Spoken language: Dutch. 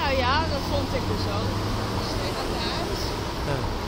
Nou ja, dat vond ik dus ook. Steek aan de huis. Ja.